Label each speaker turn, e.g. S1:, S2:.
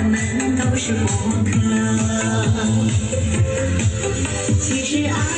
S1: 们都是过客。其实爱。